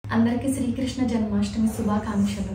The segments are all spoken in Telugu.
అందరికీ శ్రీకృష్ణ జన్మాష్టమి శుభాకాంక్షలు.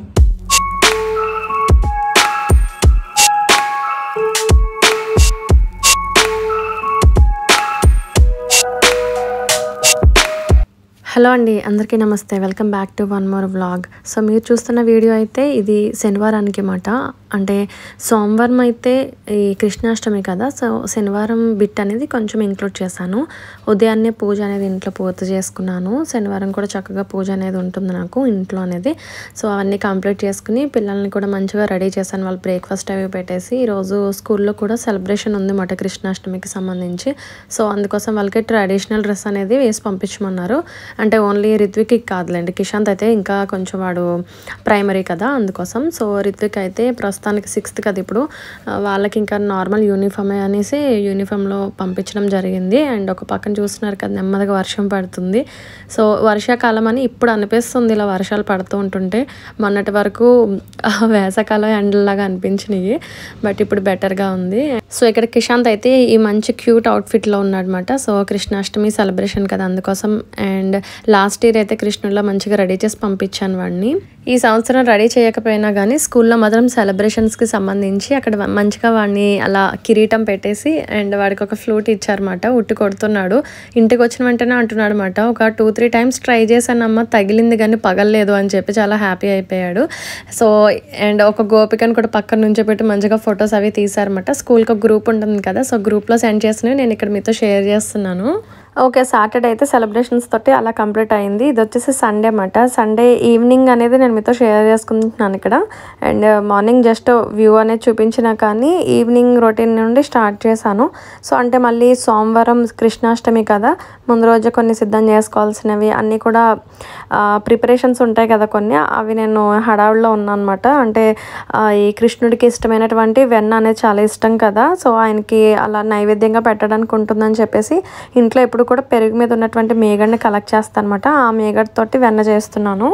హలో అండి, అందరికీ నమస్తే. Welcome back to one more vlog. So మీరు చూస్తున్న వీడియో అయితే ఇది శనివారానికి మాట. అంటే సోమవారం అయితే ఈ కృష్ణాష్టమి కదా, సో శనివారం బిట్ అనేది కొంచెం ఇంక్లూడ్ చేశాను. ఉదయాన్నే పూజ అనేది ఇంట్లో పూర్తి చేసుకున్నాను. శనివారం కూడా చక్కగా పూజ అనేది ఉంటుంది నాకు ఇంట్లో అనేది. సో అవన్నీ కంప్లీట్ చేసుకుని పిల్లల్ని కూడా మంచిగా రెడీ చేశాను. వాళ్ళు బ్రేక్ఫాస్ట్ అవి పెట్టేసి ఈరోజు స్కూల్లో కూడా సెలబ్రేషన్ ఉంది మాట కృష్ణాష్టమికి సంబంధించి. సో అందుకోసం వాళ్ళకి ట్రెడిషనల్ డ్రెస్ అనేది వేసి పంపించమన్నారు. అంటే ఓన్లీ రిత్విక్కి కాదులేండి, కిషాంత్ అయితే ఇంకా కొంచెం వాడు ప్రైమరీ కదా అందుకోసం. సో రిత్విక్ అయితే ప్రస్తుతానికి 6th కదా ఇప్పుడు, వాళ్ళకి ఇంకా నార్మల్ యూనిఫామే అనేసి యూనిఫామ్లో పంపించడం జరిగింది. అండ్ ఒక పక్కన చూస్తున్నారు కదా నెమ్మదిగా వర్షం పడుతుంది. సో వర్షాకాలం అని ఇప్పుడు అనిపిస్తుంది ఇలా వర్షాలు పడుతూ ఉంటుంటే. మొన్నటి వరకు వేసవకాలం ఎండలాగా అనిపించినాయి, బట్ ఇప్పుడు బెటర్గా ఉంది. సో ఇక్కడ కిషాంత్ అయితే ఈ మంచి క్యూట్ అవుట్ఫిట్లో ఉన్నాడనమాట. సో కృష్ణాష్టమి సెలబ్రేషన్ కదా అందుకోసం. అండ్ లాస్ట్ ఇయర్ అయితే కృష్ణుల్లో మంచిగా రెడీ చేసి పంపించాను వాడిని. ఈ సంవత్సరం రెడీ చేయకపోయినా కానీ స్కూల్లో మాత్రం సెలబ్రేషన్స్కి సంబంధించి అక్కడ మంచిగా వాడిని అలా కిరీటం పెట్టేసి అండ్ వాడికి ఒక ఫ్లూట్ ఇచ్చారన్నమాట. ఉట్టి కొడుతున్నాడు. ఇంటికి వచ్చిన వెంటనే అంటున్నాడు అనమాట, ఒక 2-3 times ట్రై చేశానమ్మ, తగిలింది కానీ పగలలేదు అని చెప్పి చాలా హ్యాపీ అయిపోయాడు. సో అండ్ ఒక గోపికను కూడా పక్కన నుంచో పెట్టి మంచిగా ఫొటోస్ అవి తీశారన్నమాట. స్కూల్కి ఒక గ్రూప్ ఉంటుంది కదా, సో గ్రూప్లో సెండ్ చేసినవి నేను ఇక్కడ మీతో షేర్ చేస్తున్నాను. ఓకే, సాటర్డే అయితే సెలబ్రేషన్స్ తోటి అలా కంప్లీట్ అయింది. ఇది వచ్చేసి సండే అన్నమాట. సండే ఈవినింగ్ అనేది నేను మీతో షేర్ చేసుకుంటున్నాను ఇక్కడ. అండ్ మార్నింగ్ జస్ట్ వ్యూ అనేది చూపించినా కానీ ఈవినింగ్ రొటీన్ నుండి స్టార్ట్ చేశాను. సో అంటే మళ్ళీ సోమవారం కృష్ణాష్టమి కదా, ముందు రోజు కొన్ని సిద్ధం చేసుకోవాల్సినవి అన్నీ కూడా ప్రిపరేషన్స్ ఉంటాయి కదా కొన్ని, అవి నేను హడావుడిలో ఉన్నాను అనమాట. అంటే ఈ కృష్ణుడికి ఇష్టమైనటువంటి వెన్న అనేది చాలా ఇష్టం కదా, సో ఆయనకి అలా నైవేద్యంగా పెట్టడానికి ఉంటుందని చెప్పేసి ఇంట్లో ఎప్పుడు కూడా పెరుగు మీద ఉన్నటువంటి మేగడ్ని కలెక్ట్ చేస్తాను అనమాట. ఆ మేగడ్ తోటి వెన్న చేస్తున్నాను.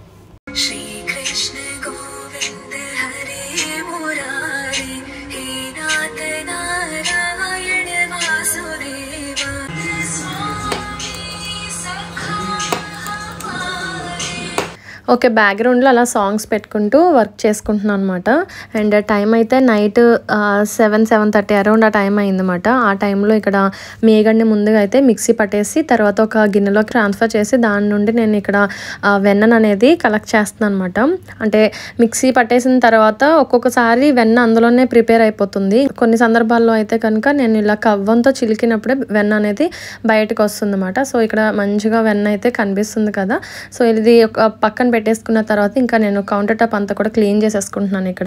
ఓకే, బ్యాక్గ్రౌండ్లో అలా సాంగ్స్ పెట్టుకుంటూ వర్క్ చేసుకుంటున్నాను అనమాట. అండ్ టైం అయితే నైట్ 7-7:30 అరౌండ్ ఆ టైం అయిందన్నమాట. ఆ టైంలో ఇక్కడ మేగడ్ని ముందుగా అయితే మిక్సీ పట్టేసి తర్వాత ఒక గిన్నెలోకి ట్రాన్స్ఫర్ చేసి దాని నుండి నేను ఇక్కడ వెన్నను అనేది కలెక్ట్ చేస్తున్నాను అనమాట. అంటే మిక్సీ పట్టేసిన తర్వాత ఒక్కొక్కసారి వెన్న అందులోనే ప్రిపేర్ అయిపోతుంది. కొన్ని సందర్భాల్లో అయితే కనుక నేను ఇలా కవ్వంతో చిలికినప్పుడే వెన్న అనేది బయటకు వస్తుంది అన్నమాట. సో ఇక్కడ మంచిగా వెన్న అయితే కనిపిస్తుంది కదా. సో ఇది ఒక పక్కన పెట్టేసుకున్న తర్వాత ఇంకా నేను కౌంటర్ టాప్ అంతా కూడా క్లీన్ చేసేసుకుంటున్నాను ఇక్కడ.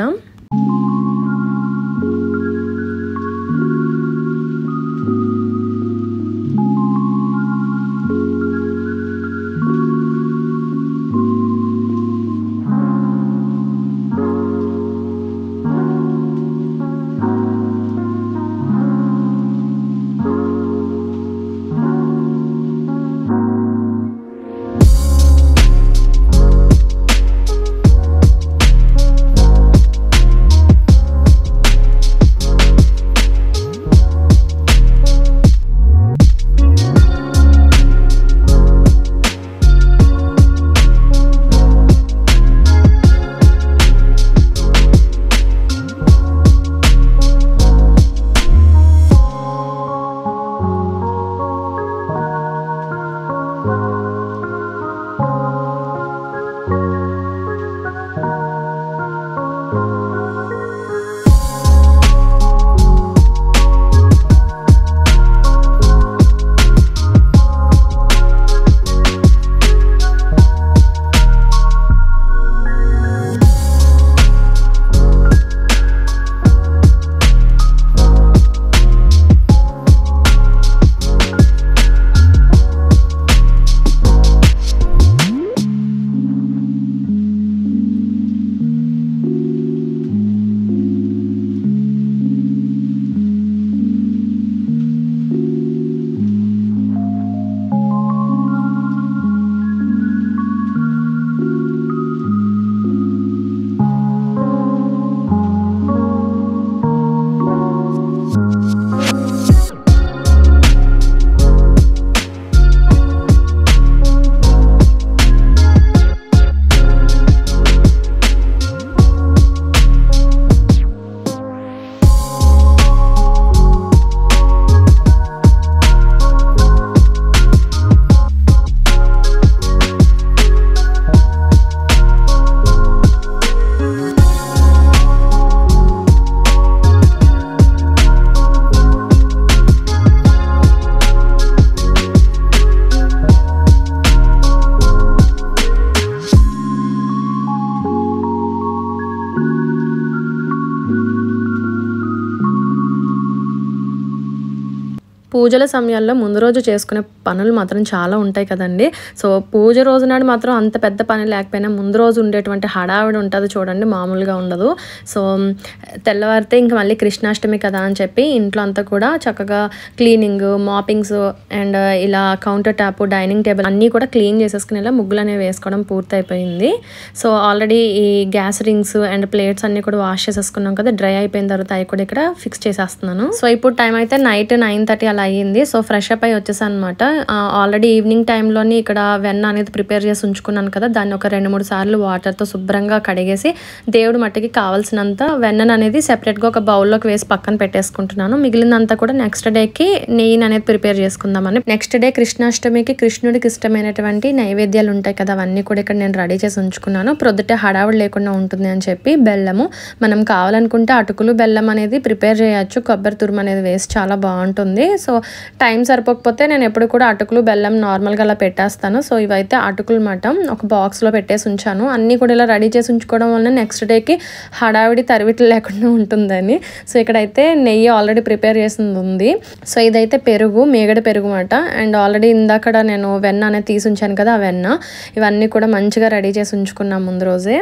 పూజల సమయాల్లో ముందు రోజు చేసుకునే పనులు మాత్రం చాలా ఉంటాయి కదండి. సో పూజ రోజు నాడు మాత్రం అంత పెద్ద పని లేకపోయినా ముందు రోజు ఉండేటువంటి హడావిడి ఉంటుంది చూడండి, మామూలుగా ఉండదు. సో తెల్లవారితే ఇంక మళ్ళీ కృష్ణాష్టమి కదా అని చెప్పి ఇంట్లో అంతా కూడా చక్కగా క్లీనింగ్, మాపింగ్స్ అండ్ ఇలా కౌంటర్ టాప్, డైనింగ్ టేబుల్ అన్నీ కూడా క్లీన్ చేసేసుకుని ఇలా ముగ్గులు అనేవి వేసుకోవడం పూర్తయిపోయింది. సో ఆల్రెడీ ఈ గ్యాస్ రింగ్స్ అండ్ ప్లేట్స్ అన్నీ కూడా వాష్ చేసేసుకున్నాం కదా, డ్రై అయిపోయిన తర్వాత అవి కూడా ఇక్కడ ఫిక్స్ చేసేస్తున్నాను. సో ఇప్పుడు టైం అయితే నైట్ 9:30 అలా అయ్యింది. సో ఫ్రెష్ అప్ అయి వచ్చేసాను అనమాట. ఆల్రెడీ ఈవినింగ్ టైంలోని ఇక్కడ వెన్న అనేది ప్రిపేర్ చేసి ఉంచుకున్నాను కదా, దాన్ని ఒక 2-3 సార్లు వాటర్తో శుభ్రంగా కడిగేసి దేవుడి మట్టికి కావాల్సినంత వెన్నను అనేది సెపరేట్గా ఒక బౌల్లోకి వేసి పక్కన పెట్టేసుకుంటున్నాను. మిగిలినంతా కూడా నెక్స్ట్ డేకి నెయ్యిని అనేది ప్రిపేర్ చేసుకుందామని. నెక్స్ట్ డే కృష్ణాష్టమికి కృష్ణుడికి ఇష్టమైనటువంటి నైవేద్యాలు ఉంటాయి కదా, అవన్నీ కూడా ఇక్కడ నేను రెడీ చేసి ఉంచుకున్నాను. ప్రొద్దుటే హడావుడి లేకుండా ఉంటుంది అని చెప్పి బెల్లము, మనం కావాలనుకుంటే అటుకులు బెల్లం అనేది ప్రిపేర్ చేయొచ్చు, కొబ్బరి తురుము అనేది వేసి చాలా బాగుంటుంది. సో టైం సరిపోకపోతే నేను ఎప్పుడు కూడా అటుకులు బెల్లం నార్మల్గా అలా పెట్టేస్తాను. సో ఇవైతే అటుకులు మాట ఒక బాక్స్లో పెట్టేసి ఉంచాను. అన్నీ కూడా ఇలా రెడీ చేసి ఉంచుకోవడం వల్ల నెక్స్ట్ డేకి హడావిడి తరివిట్లు లేకుండా ఉంటుందని. సో ఇక్కడైతే నెయ్యి ఆల్రెడీ ప్రిపేర్ చేసింది ఉంది. సో ఇదైతే పెరుగు, మేగడ పెరుగు మాట. అండ్ ఆల్రెడీ ఇందాక నేను వెన్న అనేది తీసి ఉంచాను కదా, ఆ వెన్న ఇవన్నీ కూడా మంచిగా రెడీ చేసి ఉంచుకున్నాం ముందు రోజే.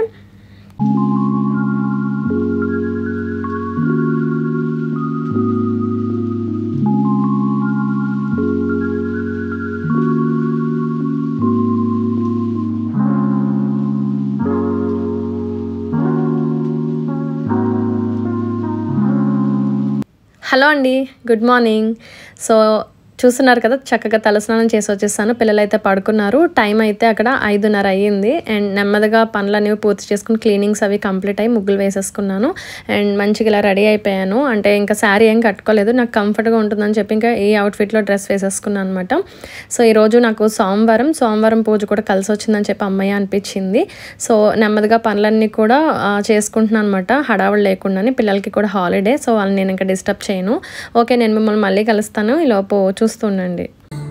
హలో అండి, గుడ్ మార్నింగ్. సో చూస్తున్నారు కదా, చక్కగా తలస్నానం చేసి వచ్చేసాను. పిల్లలైతే పడుకున్నారు. టైం అయితే అక్కడ 5:30 అయ్యింది. అండ్ నెమ్మదిగా పనులు అనేవి పూర్తి చేసుకుని క్లీనింగ్స్ అవి కంప్లీట్ అయ్యి ముగ్గులు వేసేసుకున్నాను. అండ్ మంచిగా ఇలా రెడీ అయిపోయాను. అంటే ఇంకా శారీ ఏం కట్టుకోలేదు, నాకు కంఫర్ట్గా ఉంటుందని చెప్పి ఇంకా ఈ అవుట్ఫిట్లో డ్రెస్ వేసేసుకున్నాను అనమాట. సో ఈరోజు నాకు సోమవారం పూజ కూడా కలిసి వచ్చిందని చెప్పి అమ్మయ్య అనిపించింది. సో నెమ్మదిగా పనులన్నీ కూడా చేసుకుంటున్నాను అనమాట, హడావుడు లేకుండానే. పిల్లలకి కూడా హాలిడే, సో వాళ్ళని నేను ఇంకా డిస్టర్బ్ చేయను. ఓకే, నేను మిమ్మల్ని మళ్ళీ కలుస్తాను. ఈలోపు చూస్తుండండి.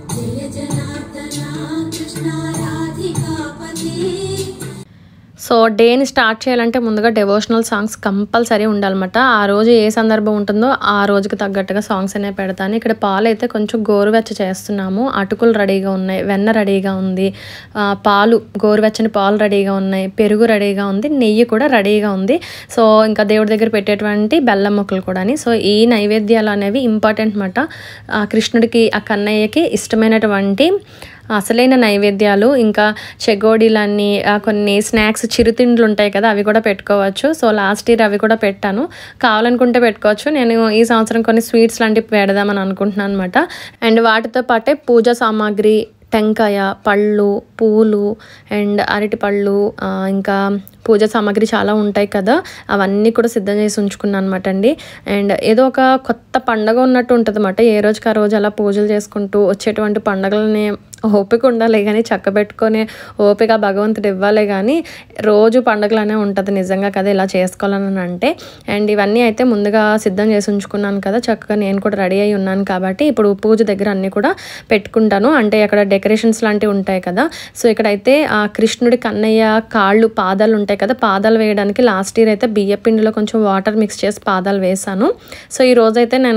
సో డేని స్టార్ట్ చేయాలంటే ముందుగా డివోషనల్ సాంగ్స్ కంపల్సరీ ఉండాలన్నమాట. ఆ రోజు ఏ సందర్భం ఉంటుందో ఆ రోజుకి తగ్గట్టుగా సాంగ్స్ అనేవి పెడతాను. ఇక్కడ పాలు అయితే కొంచెం గోరువెచ్చ చేస్తున్నాము. అటుకులు రెడీగా ఉన్నాయి, వెన్న రెడీగా ఉంది, పాలు గోరువెచ్చని పాలు రెడీగా ఉన్నాయి, పెరుగు రెడీగా ఉంది, నెయ్యి కూడా రెడీగా ఉంది. సో ఇంకా దేవుడి దగ్గర పెట్టేటువంటి బెల్లం ముక్కలు కూడా. సో ఈ నైవేద్యాలు అనేవి ఇంపార్టెంట్ అన్నమాట. కృష్ణుడికి, ఆ కన్నయ్యకి ఇష్టమైనటువంటి అసలైన నైవేద్యాలు. ఇంకా చెగోడీలన్నీ, కొన్ని స్నాక్స్, చిరుతిండ్లు ఉంటాయి కదా, అవి కూడా పెట్టుకోవచ్చు. సో లాస్ట్ ఇయర్ అవి కూడా పెట్టాను, కావాలనుకుంటే పెట్టుకోవచ్చు. నేను ఈ సంవత్సరం కొన్ని స్వీట్స్ లాంటివి పెడదామని అనుకుంటున్నాను అనమాట. అండ్ వాటితో పాటే పూజా సామాగ్రి, టెంకాయ, పళ్ళు, పూలు అండ్ అరటిపళ్ళు, ఇంకా పూజ సామాగ్రి చాలా ఉంటాయి కదా, అవన్నీ కూడా సిద్ధం చేసి ఉంచుకున్నాను అనమాట అండి. అండ్ ఏదో ఒక కొత్త పండగ ఉన్నట్టు ఉంటుంది అన్నమాట. ఏ రోజుకి ఆ రోజు అలా పూజలు చేసుకుంటూ వచ్చేటువంటి పండగలని ఓపిక ఉండాలి కానీ, చక్కబెట్టుకొని ఓపిక భగవంతుడు ఇవ్వాలి కానీ, రోజు పండుగలనే ఉంటుంది నిజంగా కదా ఇలా చేసుకోవాలని అంటే. అండ్ ఇవన్నీ అయితే ముందుగా సిద్ధం చేసి ఉంచుకున్నాను కదా, చక్కగా నేను కూడా రెడీ అయి ఉన్నాను కాబట్టి ఇప్పుడు పూజ దగ్గర అన్నీ కూడా పెట్టుకుంటాను. అంటే అక్కడ డెకరేషన్స్ లాంటివి ఉంటాయి కదా. సో ఇక్కడైతే ఆ కృష్ణుడి కన్నయ్య కాళ్ళు, పాదాలు ఉంటాయి కదా, పాదాలు వేయడానికి లాస్ట్ ఇయర్ అయితే బియ్య పిండిలో కొంచెం వాటర్ మిక్స్ చేసి పాదాలు వేసాను. సో ఈ రోజైతే నేను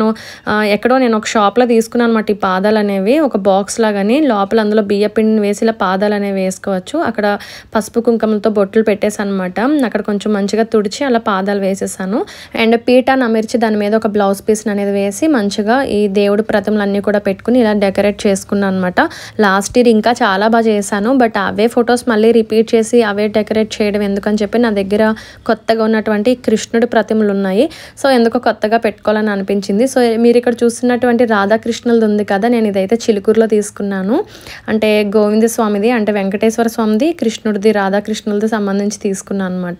ఒక షాప్లో తీసుకున్నాను అనమాట ఈ పాదాలు అనేవి, ఒక బాక్స్ లాగాని. లోపల అందులో బియ్య పిండిని వేసి ఇలా పాదాలు అనేవి వేసుకోవచ్చు. అక్కడ పసుపు కుంకుమలతో బొట్లు పెట్టేసాను అనమాట. అక్కడ కొంచెం మంచిగా తుడిచి అలా పాదాలు వేసేసాను. అండ్ పీఠాన్ని అమర్చి దాని మీద ఒక బ్లౌజ్ పీస్ అనేది వేసి మంచిగా ఈ దేవుడి ప్రతిమలన్నీ కూడా పెట్టుకుని ఇలా డెకరేట్ చేసుకున్నాను అనమాట. లాస్ట్ ఇయర్ ఇంకా చాలా బాగా చేశాను, బట్ అవే ఫొటోస్ మళ్ళీ రిపీట్ చేసి అవే డెకరేట్ చేయడం ఎందుకని చెప్పి నా దగ్గర కొత్తగా ఉన్నటువంటి కృష్ణుడి ప్రతిమలు ఉన్నాయి. సో ఎందుకో కొత్తగా పెట్టుకోవాలని అనిపించింది. సో మీరు ఇక్కడ చూస్తున్నటువంటి రాధాకృష్ణులది ఉంది కదా, నేను ఇదైతే చిలుకూరులో తీసుకున్నాను. అంటే గోవింద స్వామిది, అంటే వెంకటేశ్వర స్వామిది, కృష్ణుడిది, రాధాకృష్ణులది సంబంధించి తీసుకున్నాను అనమాట.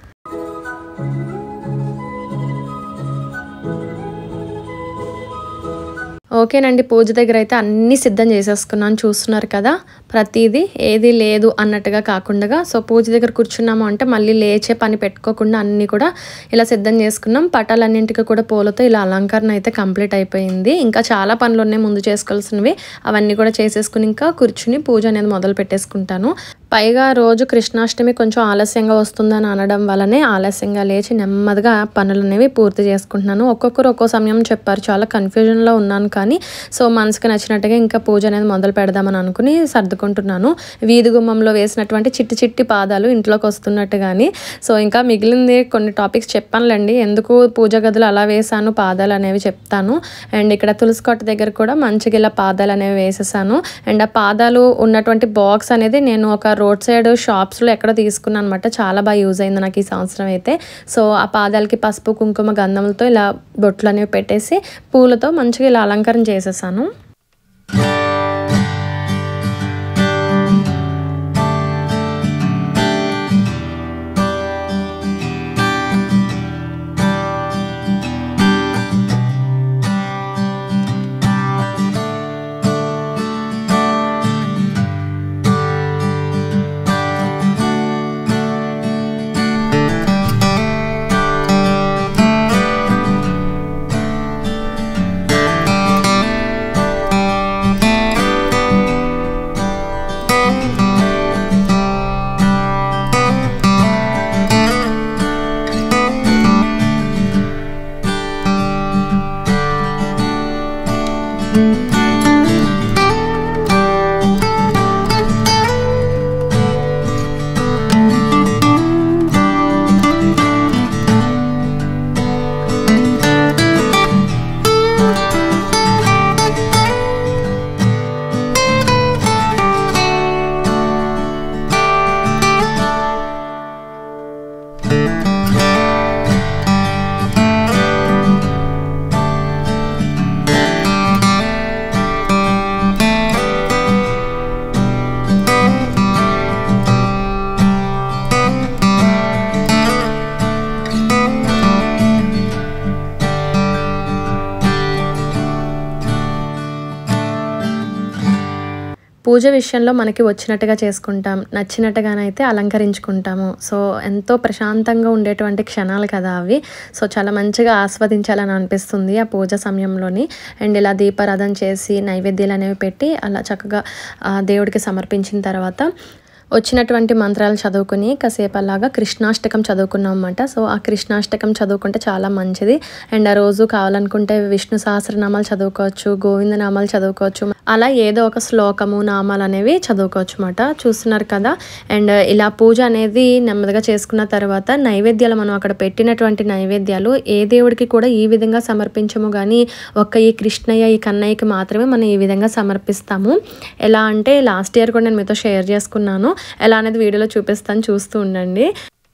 ఓకేనండి, పూజ దగ్గర అయితే అన్నీ సిద్ధం చేసేసుకున్నాను. చూస్తున్నారు కదా, ప్రతిదీ ఏది లేదు అన్నట్టుగా కాకుండా. సో పూజ దగ్గర కూర్చున్నాము అంటే మళ్ళీ లేచే పని పెట్టుకోకుండా అన్నీ కూడా ఇలా సిద్ధం చేసుకున్నాం. పటాలన్నింటికి కూడా పూలతో ఇలా అలంకరణ అయితే కంప్లీట్ అయిపోయింది. ఇంకా చాలా పనులు ఉన్నాయి ముందు చేసుకోవాల్సినవి, అవన్నీ కూడా చేసేసుకుని ఇంకా కూర్చుని పూజ అనేది మొదలు పెట్టేసుకుంటాను. పైగా రోజు కృష్ణాష్టమి కొంచెం ఆలస్యంగా వస్తుందని అనడం వల్లనే ఆలస్యంగా లేచి నెమ్మదిగా పనులనేవి పూర్తి చేసుకుంటున్నాను. ఒక్కొక్కరు ఒక్కో సమయం చెప్పారు. చాలా కన్ఫ్యూజన్‌లో ఉన్నాను కానీ మనసుకు నచ్చినట్టుగా ఇంకా పూజ అనేది మొదలు పెడదామని అనుకుని సర్దుకుంటున్నాను. వీధి గుమ్మంలో వేసినటువంటి చిట్టి చిట్టి పాదాలు ఇంట్లోకి వస్తున్నట్టుగాని ఇంకా మిగిలింది కొన్ని టాపిక్స్ చెప్పానులెండి. ఎందుకు పూజ గదిలో అలా వేశాను పాదాలు అనేవి చెప్తాను. అండ్ ఇక్కడ తులసి కోట దగ్గర కూడా మంచిగా ఇలా పాదాలు అనేవి వేసేసాను. అండ్ ఆ పాదాలు ఉన్నటువంటి బాక్స్ అనేది నేను ఒక రోడ్ సైడ్ షాప్స్లో ఎక్కడ తీసుకున్నాను అనమాట. చాలా బాగా యూజ్ అయింది నాకు ఈ సంవత్సరం అయితే. ఆ పాదాలకి పసుపు కుంకుమ గంధములతో ఇలా బొట్లు అనేవి పెట్టేసి పూలతో మంచిగా ఇలా అలంకరణ చేసేసాను. పూజ విషయంలో మనకి వచ్చినట్టుగా చేసుకుంటాం, నచ్చినట్టుగానైతే అలంకరించుకుంటాము. ఎంతో ప్రశాంతంగా ఉండేటువంటి క్షణాలు కదా అవి. చాలా మంచిగా ఆస్వాదించాలని అనిపిస్తుంది ఆ పూజ సమయంలోని. అండ్ ఇలా దీపారాధన చేసి నైవేద్యాలు అనేవి పెట్టి అలా చక్కగా దేవుడికి సమర్పించిన తర్వాత వచ్చినటువంటి మంత్రాలు చదువుకుని కాసేపు అలాగా కృష్ణాష్టకం చదువుకున్నాం అన్నమాట. ఆ కృష్ణాష్టకం చదువుకుంటే చాలా మంచిది. అండ్ ఆ రోజు కావాలనుకుంటే విష్ణు సహస్రనామాలు చదువుకోవచ్చు, గోవింద నామాలు చదువుకోవచ్చు, అలా ఏదో ఒక శ్లోకము నామాలు అనేవి చదువుకోవచ్చు అన్నమాట. చూస్తున్నారు కదా. అండ్ ఇలా పూజ అనేది నెమ్మదిగా చేసుకున్న తర్వాత నైవేద్యాలు మనం అక్కడ పెట్టినటువంటి నైవేద్యాలు ఏ దేవుడికి కూడా ఈ విధంగా సమర్పించము కానీ ఈ కృష్ణయ్య ఈ కన్నయ్యకి మాత్రమే మనం ఈ విధంగా సమర్పిస్తాము. ఎలా అంటే లాస్ట్ ఇయర్ కూడా నేను మీతో షేర్ చేసుకున్నాను. ఎలా అనేది వీడియోలో చూపిస్తాను, చూస్తూ ఉండండి.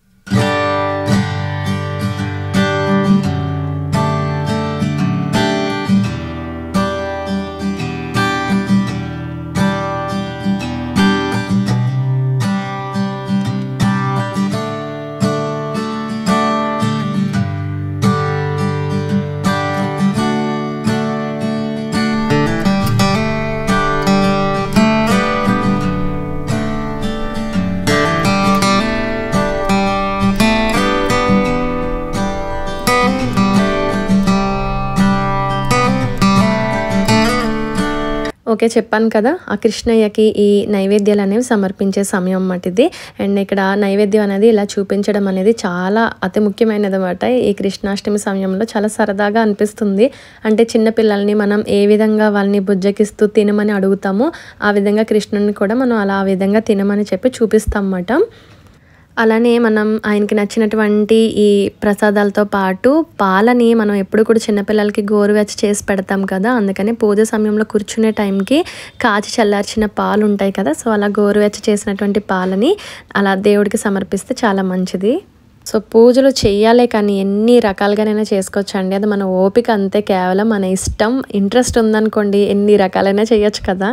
ఓకే, చెప్పాను కదా ఆ కృష్ణయ్యకి ఈ నైవేద్యాలు అనేవి సమర్పించే సమయం అన్నమాట ఇది. అండ్ ఇక్కడ నైవేద్యం అనేది ఇలా చూపించడం అనేది చాలా అతి ముఖ్యమైనది అన్నమాట. ఈ కృష్ణాష్టమి సమయంలో చాలా సరదాగా అనిపిస్తుంది. అంటే చిన్నపిల్లల్ని మనం ఏ విధంగా వాళ్ళని బుజ్జకిస్తూ తినమని అడుగుతామో ఆ విధంగా కృష్ణుని కూడా మనం అలా ఆ విధంగా తినమని చెప్పి చూపిస్తాం అన్నమాట. అలానే మనం ఆయనకి నచ్చినటువంటి ఈ ప్రసాదాలతో పాటు పాలని మనం ఎప్పుడు కూడా చిన్నపిల్లలకి గోరువెచ్చ చేసి పెడతాం కదా. అందుకని పూజ సమయంలో కూర్చునే టైంకి కాచి చల్లార్చిన పాలు ఉంటాయి కదా. అలా గోరువెచ్చ చేసినటువంటి పాలని అలా దేవుడికి సమర్పిస్తే చాలా మంచిది. పూజలు చెయ్యాలే కానీ ఎన్ని రకాలుగానైనా చేసుకోవచ్చండి. అది మన ఓపిక అంతే, కేవలం మన ఇష్టం. ఇంట్రెస్ట్ ఉందనుకోండి ఎన్ని రకాలైనా చేయొచ్చు కదా.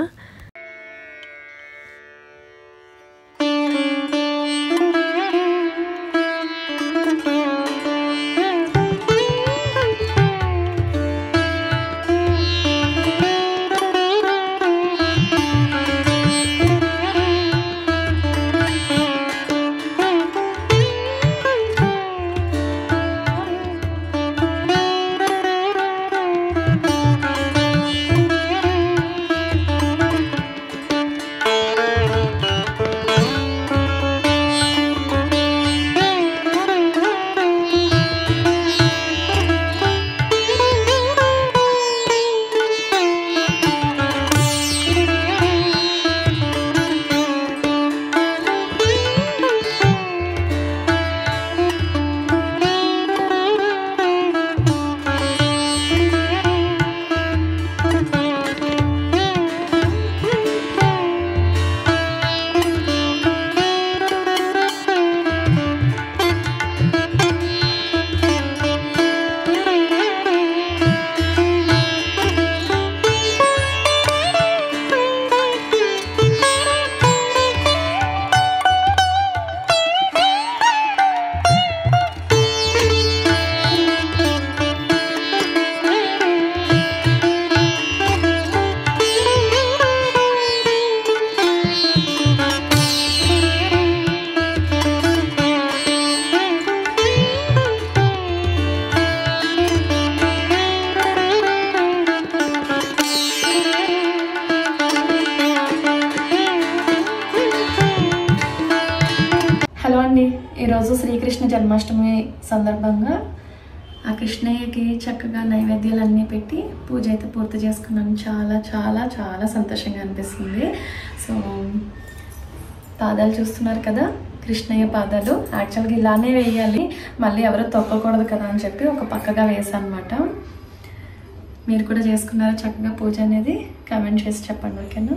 హలో అండి, ఈరోజు శ్రీకృష్ణ జన్మాష్టమి సందర్భంగా ఆ కృష్ణయ్యకి చక్కగా నైవేద్యాలన్నీ పెట్టి పూజ అయితే పూర్తి చేసుకున్నాను. చాలా చాలా చాలా సంతోషంగా అనిపిస్తుంది. సో పాదాలు చూస్తున్నారు కదా, కృష్ణయ్య పాదాలు యాక్చువల్గా ఇలానే వేయాలి, మళ్ళీ ఎవరో తొక్కకూడదు కదా అని చెప్పి ఒక పక్కగా వేసాను అనమాట. మీరు కూడా చేసుకున్నారా చక్కగా పూజ అనేది? కామెంట్ చేసి చెప్పండి, ఓకేనా?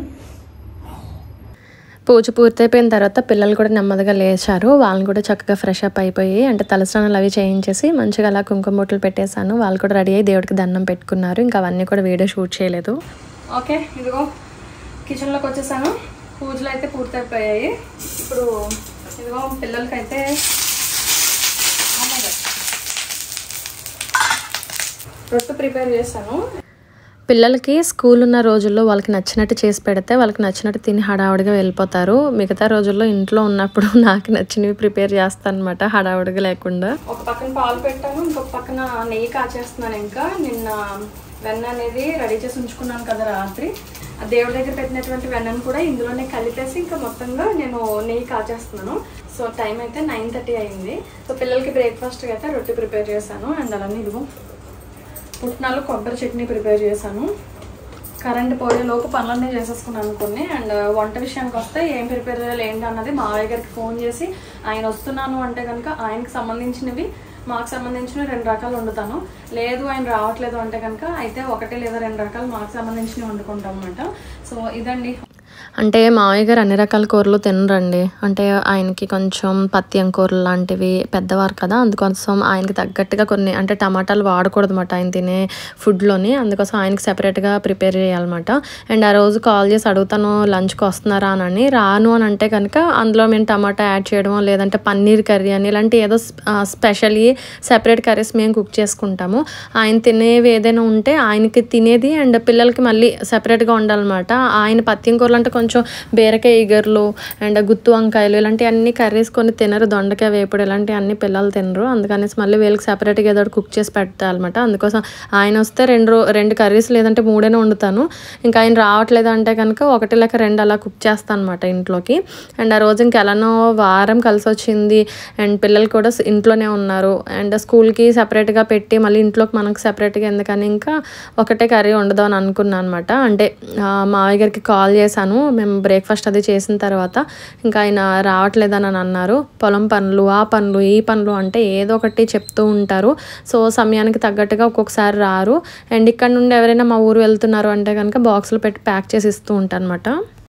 పూజ పూర్తయిపోయిన తర్వాత పిల్లలు కూడా నెమ్మదిగా లేచారు. వాళ్ళని కూడా చక్కగా ఫ్రెష్ అప్ అయిపోయి అంటే తలస్నానాలు అవి చేయించేసి మంచిగా అలా కుంకుమ బొట్లు పెట్టేశాను. వాళ్ళు కూడా రెడీ అయ్యి దేవుడికి దండం పెట్టుకున్నారు. ఇంకా అవన్నీ కూడా వీడియో షూట్ చేయలేదు. ఓకే, ఇదిగో కిచెన్లోకి వచ్చేసాను. పూజలు అయితే పూర్తయిపోయాయి. ఇప్పుడు ఇదిగో పిల్లలకైతే రొట్టె ప్రిపేర్ చేశాను. పిల్లలకి స్కూల్ ఉన్న రోజుల్లో వాళ్ళకి నచ్చినట్టు చేసి పెడితే వాళ్ళకి నచ్చినట్టు తిని హడావుడిగా వెళ్ళిపోతారు. మిగతా రోజుల్లో ఇంట్లో ఉన్నప్పుడు నాకు నచ్చినవి ప్రిపేర్ చేస్తాను అనమాట, హడావుడిగా లేకుండా. ఒక పక్కన పాలు పెట్టాను, ఇంకొక పక్కన నెయ్యి కాచేస్తున్నాను. ఇంకా నిన్న వెన్న అనేది రెడీ చేసి ఉంచుకున్నాను కదా రాత్రి, ఆ దేవుడి దగ్గర పెట్టినటువంటి వెన్నను కూడా ఇందులోనే కలిపేసి ఇంకా మొత్తంగా నేను నెయ్యి కాచేస్తున్నాను. సో టైం అయితే 9:30 అయింది. సో పిల్లలకి బ్రేక్ఫాస్ట్కి అయితే రొట్టె ప్రిపేర్ చేశాను. అండ్ అలానే ఇదిగో పుట్నాలు కొబ్బరి చట్నీ ప్రిపేర్ చేశాను. కరెంట్ పోయేలోపు పనులన్నీ చేసేసుకున్నాను కొన్ని. అండ్ వంట విషయానికి వస్తే ఏం ప్రిపేర్ చేయాలి ఏంటి అన్నది మావయ్య గారికి ఫోన్ చేసి, ఆయన వస్తున్నాను అంటే కనుక ఆయనకి సంబంధించినవి మాకు సంబంధించినవి 2 రకాలు వండుతాను. లేదు ఆయన రావట్లేదు అంటే కనుక అయితే 1 లేదా 2 రకాలు మాకు సంబంధించినవి వండుకుంటాం అన్నమాట. సో ఇదండి. అంటే మావయ్య గారు అన్ని రకాల కూరలు తినరండి. అంటే ఆయనకి కొంచెం పత్యం కూరలు లాంటివి పెద్దవారు కదా, అందుకోసం ఆయనకి తగ్గట్టుగా కొన్ని అంటే టమాటాలు వాడకూడదు అన్నమాట ఆయన తినే ఫుడ్లోని. అందుకోసం ఆయనకి సెపరేట్గా ప్రిపేర్ చేయాలన్నమాట. అండ్ ఆ రోజు కాల్ చేసి అడుగుతాను లంచ్కి వస్తున్నారా అని. రాను అని అంటే కనుక అందులో మేము టమాటా యాడ్ చేయడమో లేదంటే పన్నీర్ కర్రీ అని ఇలాంటి ఏదో స్పెషల్లీ సెపరేట్ కర్రీస్ మేము కుక్ చేసుకుంటాము. ఆయన తినేవి ఏదైనా ఉంటే ఆయనకి తినేది అండ్ పిల్లలకి మళ్ళీ సెపరేట్గా ఉండాలన్నమాట. ఆయన పత్యం కూరలు అంటే కొంచెం బీరకాయ ఇగర్లు అండ్ గుత్తు వంకాయలు ఇలాంటి అన్ని కర్రీస్ కొన్ని తినరు. దొండకాయ వేపుడు ఇలాంటి అన్ని పిల్లలు తినరు. అందుకనేసి మళ్ళీ వీళ్ళకి సెపరేట్గా ఏదో కుక్ చేసి పెట్టాలన్నమాట. అందుకోసం ఆయన వస్తే 2 కర్రీస్ లేదంటే 3 వండుతాను. ఇంకా ఆయన రావట్లేదు అంటే కనుక 1 లేక 2 అలా కుక్ చేస్తాను అనమాట ఇంట్లోకి. అండ్ ఆ రోజు ఇంకా ఎలానో వారం కలిసి వచ్చింది. అండ్ పిల్లలు కూడా ఇంట్లోనే ఉన్నారు. అండ్ స్కూల్కి సెపరేట్గా పెట్టి మళ్ళీ ఇంట్లోకి మనకు సెపరేట్గా ఎందుకని ఇంకా 1 కర్రీ వండుదాం అని అనుకున్నాను అనమాట. అంటే మావయ్య గారికి కాల్ చేశాను మేము బ్రేక్ఫాస్ట్ అది చేసిన తర్వాత. ఇంకా ఆయన రావట్లేదని అన్నారు. పొలం పనులు ఆ పనులు ఈ పనులు అంటే ఏదో ఒకటి చెప్తూ ఉంటారు. సో సమయానికి తగ్గట్టుగా ఒక్కొక్కసారి రారు. అండ్ ఇక్కడ నుండి ఎవరైనా మా ఊరు వెళ్తున్నారు అంటే కనుక బాక్సులు పెట్టి ప్యాక్ చేసి ఇస్తూ ఉంటాను అనమాట.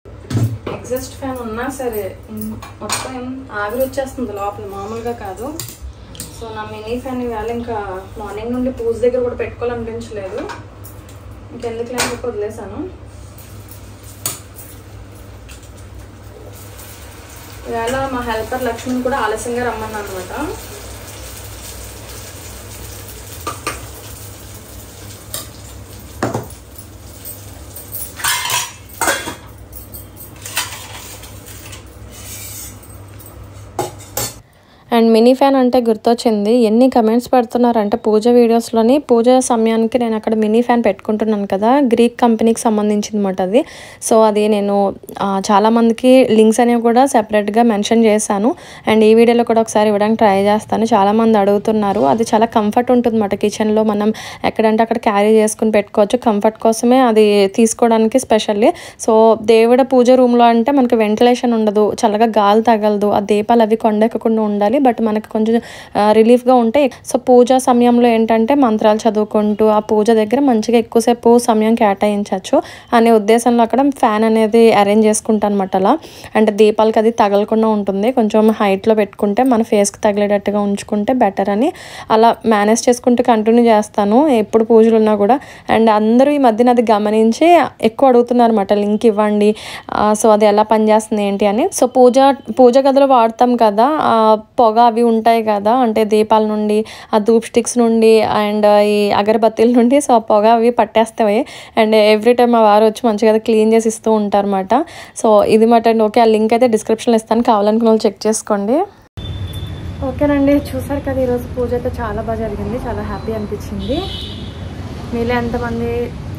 ఎగ్జాస్ట్ ఫ్యాన్ ఉన్నా సరే మొత్తం ఆవిరి వచ్చేస్తుంది లోపల, మామూలుగా కాదు. సో నా మినీ ఫ్యాన్ ఇవాళ ఇంకా మార్నింగ్ నుండి పూజ దగ్గర కూడా పెట్టుకోవాలనిపించలేదు, ఇంకెందుకు లేక వదిలేసాను. ఇవాళ మా హెల్పర్ లక్ష్మిని కూడా ఆలస్యంగా రమ్మన్నా అనమాట. అండ్ మినీ ఫ్యాన్ అంటే గుర్తొచ్చింది, ఎన్ని కమెంట్స్ పెడుతున్నారంటే పూజ వీడియోస్లోని పూజ సమయానికి నేను అక్కడ మినీ ఫ్యాన్ పెట్టుకుంటున్నాను కదా, గ్రీక్ కంపెనీకి సంబంధించింది అనమాట అది. సో అది నేను చాలామందికి లింక్స్ అనేవి కూడా సెపరేట్గా మెన్షన్ చేశాను. అండ్ ఈ వీడియోలో కూడా ఒకసారి ఇవ్వడానికి ట్రై చేస్తాను. చాలామంది అడుగుతున్నారు. అది చాలా కంఫర్ట్ ఉంటుంది అన్నమాట. కిచెన్లో మనం ఎక్కడంటే అక్కడ క్యారీ చేసుకుని పెట్టుకోవచ్చు. కంఫర్ట్ కోసమే అది తీసుకోవడానికి స్పెషల్లీ. సో దేవుడి పూజ రూమ్లో అంటే మనకు వెంటిలేషన్ ఉండదు, చల్లగా గాలి తగలదు, ఆ దీపాలు అవి కొండెక్కకుండా ఉండాలి, బట్ మనకు కొంచెం రిలీఫ్గా ఉంటాయి. సో పూజ సమయంలో ఏంటంటే మంత్రాలు చదువుకుంటూ ఆ పూజ దగ్గర మంచిగా ఎక్కువసేపు సమయం కేటాయించవచ్చు అనే ఉద్దేశంలో అక్కడ ఫ్యాన్ అనేది అరేంజ్ చేసుకుంటాను అనమాట. అలా అంటే దీపాలకి అది తగలకుండా ఉంటుంది. కొంచెం హైట్లో పెట్టుకుంటే మన ఫేస్కి తగిలేటట్టుగా ఉంచుకుంటే బెటర్ అని అలా మేనేజ్ చేసుకుంటూ కంటిన్యూ చేస్తాను ఎప్పుడు పూజలు ఉన్నా కూడా. అండ్ అందరూ ఈ మధ్యన అది గమనించి ఎక్కువ అడుగుతున్నారు అనమాట, లింక్ ఇవ్వండి, సో అది ఎలా పనిచేస్తుంది ఏంటి అని. సో పూజ గదిలో వాడతాం కదా, పొగ అవి ఉంటాయి కదా, అంటే దీపాల నుండి ఆ ధూప్ స్టిక్స్ నుండి అండ్ ఈ అగరబత్తీల నుండి సో పొగ అవి పట్టేస్తాయి. అండ్ ఎవ్రీ టైం మా వారు వచ్చి మంచిగా క్లీన్ చేసి ఇస్తూ ఉంటారన్నమాట. సో ఇది మాట అండి. ఓకే, ఆ లింక్ అయితే డిస్క్రిప్షన్లో ఇస్తాను, కావాలనుకున్న వాళ్ళు చెక్ చేసుకోండి. ఓకేనండి, చూసారు కదా ఈరోజు పూజ అయితే చాలా బాగా జరిగింది, చాలా హ్యాపీ అనిపించింది. మీలో ఎంతమంది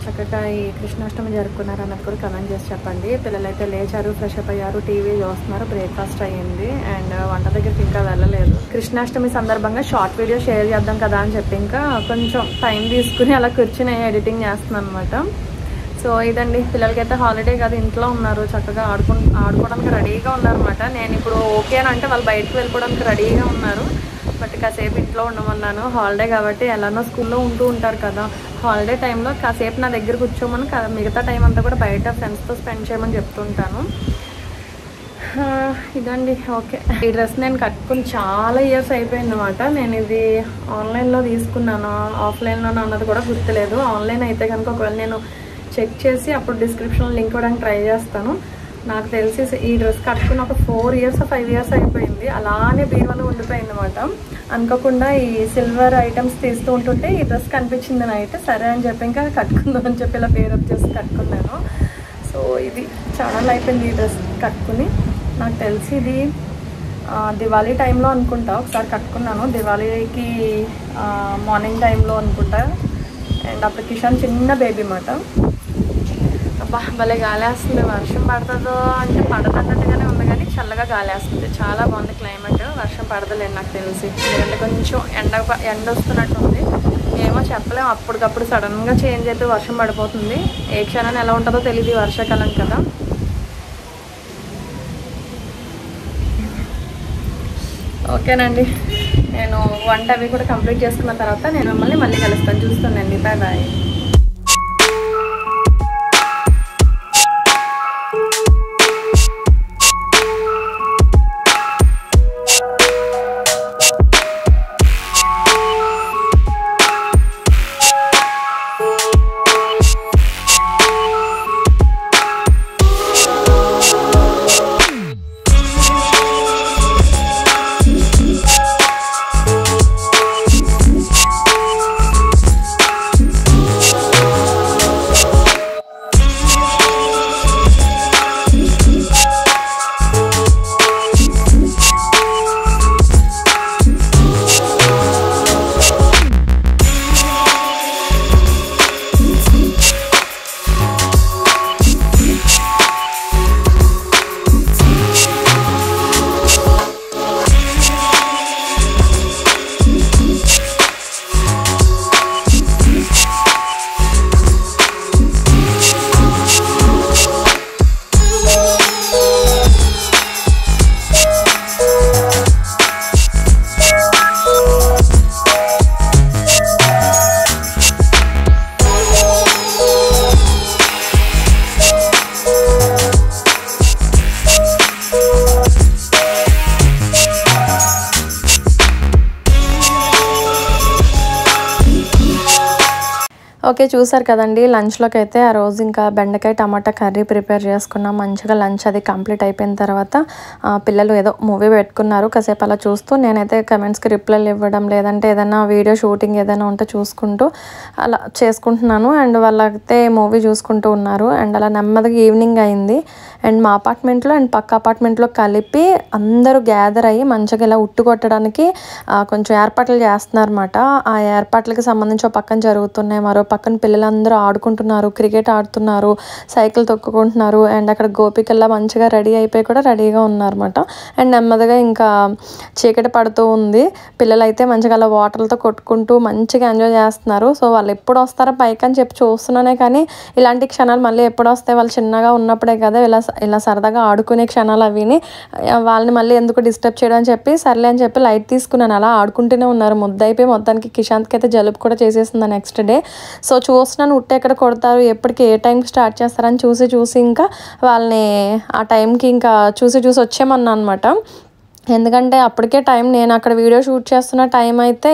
చక్కగా ఈ కృష్ణాష్టమి జరుపుకున్నారు అన్నది కూడా కమెంట్ చేసి చెప్పండి. పిల్లలైతే లేచారు, ఫ్రెష్ అప్ అయ్యారు, టీవీ చూస్తున్నారు, బ్రేక్ఫాస్ట్ అయ్యింది అండ్ వంట దగ్గరికి ఇంకా వెళ్ళలేదు. కృష్ణాష్టమి సందర్భంగా షార్ట్ వీడియో షేర్ చేద్దాం కదా అని చెప్పి ఇంకా కొంచెం టైం తీసుకుని అలా కూర్చుని ఎడిటింగ్ చేస్తున్నాను అనమాట. సో ఇదండి, పిల్లలకైతే హాలిడే కదా, ఇంట్లో ఉన్నారు, చక్కగా ఆడుకోవడానికి రెడీగా ఉన్నారనమాట. నేను ఇప్పుడు ఓకే అని అంటే వాళ్ళు బయటకు వెళ్ళిపోవడానికి రెడీగా ఉన్నారు. బట్ కాసేపు ఇంట్లో ఉండమన్నాను, హాలిడే కాబట్టి ఎలానో స్కూల్లో ఉంటూ ఉంటారు కదా, హాలిడే టైంలో కాసేపు నా దగ్గర కూర్చోమని, మిగతా టైం అంతా కూడా బయట ఫ్రెండ్స్తో స్పెండ్ చేయమని చెప్తుంటాను. ఇదండి ఓకే. ఈ డ్రెస్ నేను కట్టుకుని చాలా ఇయర్స్ అయిపోయింది అనమాట. నేను ఇది ఆన్లైన్లో తీసుకున్నాను, ఆఫ్లైన్లోనో అన్నది కూడా గుర్తులేదు. ఆన్లైన్ అయితే కనుక ఒకవేళ నేను చెక్ చేసి అప్పుడు డిస్క్రిప్షన్లో లింక్ ఇవ్వడానికి ట్రై చేస్తాను. నాకు తెలిసి ఈ డ్రెస్ కట్టుకుని ఒక 4 years 5 years అయిపోయింది, అలానే బీరువాలో ఉండిపోయింది అనమాట. అనుకోకుండా ఈ సిల్వర్ ఐటమ్స్ తీస్తూ ఉంటుంటే ఈ డ్రెస్ కనిపించింది నైట్, సరే అని చెప్పి ఇంకా కట్టుకుందాం అని చెప్పి ఇలా పేరప్ చేసి కట్టుకున్నాను. సో ఇది చాలా అయిపోయింది ఈ డ్రెస్ కట్టుకుని. నాకు తెలిసి ఇది దివాళీ టైంలో అనుకుంటా ఒకసారి కట్టుకున్నాను, దివాళీకి మార్నింగ్ టైంలో అనుకుంటా. అండ్ అప్పుడు కిషాన్ చిన్న బేబీ అన్నమాట. అబ్బా భలే గాలేస్తుంది, వర్షం పడుతుందో అంటే పడదన్నట్టుగానే ఉంది కానీ చల్లగా గాలేస్తుంది, చాలా బాగుంది క్లైమేట్. వర్షం పడదలేదు నాకు తెలిసి, ఎందుకంటే కొంచెం ఎండ వస్తున్నట్టుంది, ఏమో చెప్పలేము, అప్పటికప్పుడు సడన్గా చేంజ్ అయిపోయి వర్షం పడిపోతుంది. ఏ క్షణాన్ని ఎలా ఉంటుందో తెలియదు, వర్షాకాలం కదా. ఓకేనండి, నేను వంట అవి కూడా కంప్లీట్ చేసుకున్న తర్వాత నేను మిమ్మల్ని మళ్ళీ కలుస్తాను, చూస్తానండి. Bye bye. ఓకే, చూసారు కదండి లంచ్లోకి అయితే ఆ రోజు ఇంకా బెండకాయ టమాటా కర్రీ ప్రిపేర్ చేసుకున్నాం. మంచిగా లంచ్ అది కంప్లీట్ అయిపోయిన తర్వాత పిల్లలు ఏదో మూవీ పెట్టుకున్నారు, కాసేపు అలా చూస్తూ నేనైతే కమెంట్స్కి రిప్లైలు ఇవ్వడం, లేదంటే ఏదైనా వీడియో షూటింగ్ ఏదైనా ఉంటే చూసుకుంటూ అలా చేసుకుంటున్నాను. అండ్ వాళ్ళైతే మూవీ చూసుకుంటూ ఉన్నారు. అండ్ అలా నెమ్మదిగా ఈవినింగ్ అయింది. అండ్ మా అపార్ట్మెంట్లో అండ్ పక్క అపార్ట్మెంట్లో కలిపి అందరూ గ్యాదర్ అయ్యి మంచిగా ఇలా ఉట్టు కొట్టడానికి కొంచెం ఏర్పాట్లు చేస్తున్నారన్నమాట. ఆ ఏర్పాట్లకి సంబంధించి ఒక పక్కన జరుగుతున్నాయి, మరో పక్కన పిల్లలందరూ ఆడుకుంటున్నారు, క్రికెట్ ఆడుతున్నారు, సైకిల్ తొక్కుకుంటున్నారు. అండ్ అక్కడ గోపికల్లా మంచిగా రెడీ అయిపోయి కూడా రెడీగా ఉన్నారన్నమాట. అండ్ నెమ్మదిగా ఇంకా చీకటి పడుతూ ఉంది. పిల్లలైతే మంచిగా అలా వాటర్లతో కొట్టుకుంటూ మంచిగా ఎంజాయ్ చేస్తున్నారు. సో వాళ్ళు ఎప్పుడు వస్తారో పైకి అని చెప్పి చూస్తున్నానే కానీ ఇలాంటి క్షణాలు మళ్ళీ ఎప్పుడు వస్తాయి, వాళ్ళు చిన్నగా ఉన్నప్పుడే కదా ఇలా సరదాగా ఆడుకునే క్షణాలు అవిని, వాళ్ళని మళ్ళీ ఎందుకు డిస్టర్బ్ చేయడం అని చెప్పి సర్లే అని చెప్పి లైట్ తీసుకున్నాను. అలా ఆడుకుంటూనే ఉన్నారు. ముద్దయిపోయి మొత్తానికి కిషాంత్కి అయితే జలుబు కూడా చేసేసింది నెక్స్ట్ డే. సో చూస్తున్నాను ఉట్టు ఎక్కడ కొడతారు, ఎప్పటికి ఏ టైంకి స్టార్ట్ చేస్తారని చూసి ఇంకా వాళ్ళని ఆ టైంకి ఇంకా చూసి వచ్చేయమన్నా అనమాట. ఎందుకంటే అప్పటికే టైం, నేను అక్కడ వీడియో షూట్ చేస్తున్న టైం అయితే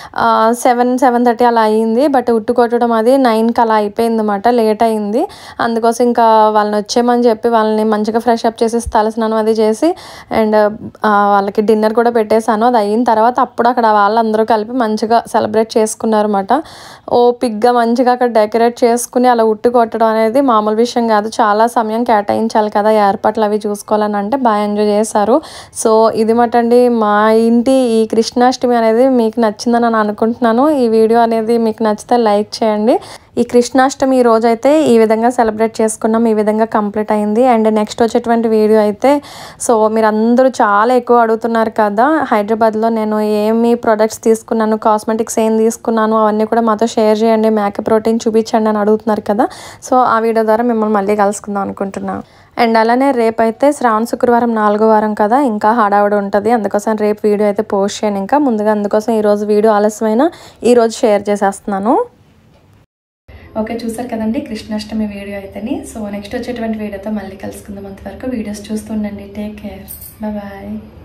7-7:30 అలా అయ్యింది. బట్ ఉట్టు కొట్టడం అది 9కి అలా అయిపోయింది అన్నమాట, లేట్ అయింది. అందుకోసం ఇంకా వాళ్ళని వచ్చేయమని చెప్పి వాళ్ళని మంచిగా ఫ్రెష్ అప్ చేసి తలస్నానం అది చేసి అండ్ వాళ్ళకి డిన్నర్ కూడా పెట్టేశాను. అది అయిన తర్వాత అప్పుడు అక్కడ వాళ్ళందరూ కలిపి మంచిగా సెలబ్రేట్ చేసుకున్నారు అన్నమాట. ఓపిక్గా మంచిగా అక్కడ డెకరేట్ చేసుకుని అలా ఉట్టు కొట్టడం అనేది మామూలు విషయం కాదు, చాలా సమయం కేటాయించాలి కదా, ఏర్పాట్లు అవి చూసుకోవాలని. అంటే బాగా ఎంజాయ్ చేశారు. సో ఇది మటండి మా ఇంటి ఈ కృష్ణాష్టమి అనేది మీకు నచ్చిందని నేను అనుకుంటున్నాను. ఈ వీడియో అనేది మీకు నచ్చితే లైక్ చేయండి. ఈ కృష్ణాష్టమి ఈ రోజు అయితే ఈ విధంగా సెలబ్రేట్ చేసుకున్నాం, ఈ విధంగా కంప్లీట్ అయింది. అండ్ నెక్స్ట్ వచ్చేటువంటి వీడియో అయితే సో మీరు అందరూ చాలా ఎక్కువ అడుగుతున్నారు కదా, హైదరాబాద్లో నేను ఏమి ప్రొడక్ట్స్ తీసుకున్నాను, కాస్మెటిక్స్ ఏం తీసుకున్నాను అవన్నీ కూడా మాతో షేర్ చేయండి, మేకప్ రొటీన్ చూపించండి అని అడుగుతున్నారు కదా. సో ఆ వీడియో ద్వారా మిమ్మల్ని మళ్ళీ కలుసుకుందాం అనుకుంటున్నాను. అండ్ అలానే రేపైతే శ్రావణ శుక్రవారం 4వ వారం కదా, ఇంకా హడావుడి ఉంటుంది. అందుకోసం రేపు వీడియో అయితే పోస్ట్ చేయను ఇంకా ముందుగా. అందుకోసం ఈరోజు వీడియో ఆలస్యమైన ఈరోజు షేర్ చేసేస్తున్నాను. ఓకే, చూసారు కదండి కృష్ణాష్టమి వీడియో అయితేని. సో నెక్స్ట్ వచ్చేటువంటి వీడియోతో మళ్ళీ కలుసుకుందాం. అంతవరకు వీడియోస్ చూస్తుండండి. Take care, bye.